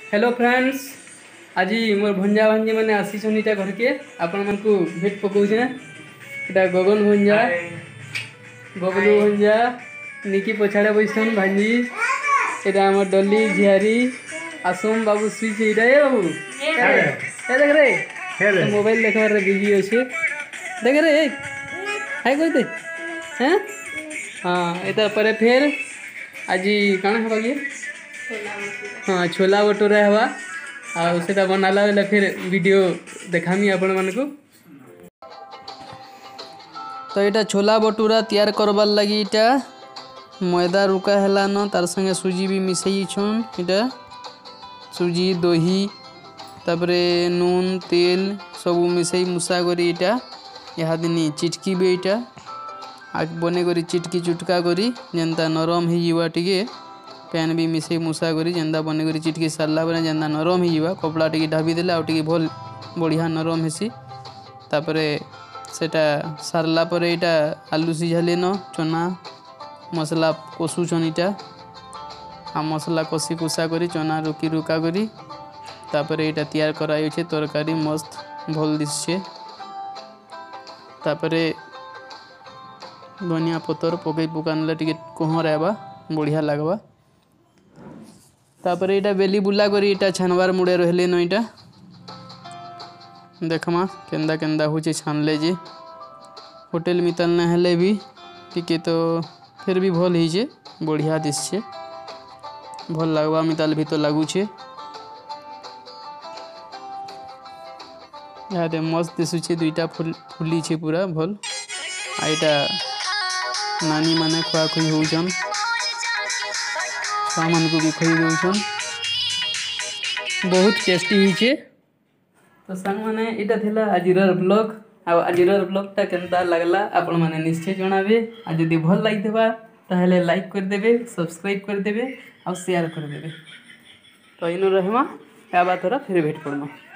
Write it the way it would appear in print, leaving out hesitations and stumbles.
Hello friends, आज मोर भंजा भांजी मैंने आसीछन इटा घर के आपण मन को भेट पकाउछे। इटा गगन भंजा, बबलू भंजा, निकी पछाड़े बैसन भांजी। इटा हमर डली झियारी आसम बाबू स्विच इटा ए बाबू ए देख रे मोबाइल देखबार रे बिजी अछि। देख रे हाय कोइ दे हैं। हां इधर पर फिर आज काना हबा ये हाँ छोला भटूरा हवा आटा बनाला बेले फिर वीडियो देखामी आपण मन को। तो यहाँ छोला भटूरा तैयार करबार लगी इटा मैदा रुका है न तार संगे सुजी भी मिसई छन। इटा सुजी दही तापरे नून तेल सब मिसई मुसा करी इटा यहाँ दिन चिटकी भी इटा बने करी चिटकी चुटका करी जेनता नरम हो टिके पैन भी मिसई मुसा करी जेनता बने करी चिटकी सारला बेले जेनता नरम हो कपड़ा टिके ढाबी देले आउ टिके भल बढ़िया नरम हेसी। तापरे सेटा सारला परे इटा आलू सिझाले न चना मसला कषुचन इटा आ मसला कषि कुसा करी चना रुकी रुका करी तापरे इटा तैयार कराई छे तरकारी मस्त भल दिसछे। तापरे धनिया पतर पकई पुकानले टिके कोहर आबा बढ़िया लगबा। तापरे इटा बेली बुला करी इटा छानवार मुड़े रहले न इटा देखमा केंदा केंदा होचे छानले जे होटल मितल न हेले भी टिके तो फिर भी भल हिजे बढ़िया दिसछे भल लगबा मिताल भी तो लागुछे। यादे मस्त दिसुछे दुईटा फुली छे पूरा भल आइटा नानी माने खुआ खुई होउछन सामान को भी खुई देउछन बहुत टेस्टी हिचे। तो संग माने इटा थिला आजिरर ब्लॉग आजिरर ब्लॉगटा केनता लागला आपण माने निश्चय जणाबे आ जदी भल लागितबा ताहले लाइक कर देबे सब्सक्राइब कर देबे और शेयर कर देबे। तो इनो रहमा आबा थोड़ा फिर भेट पड़मा।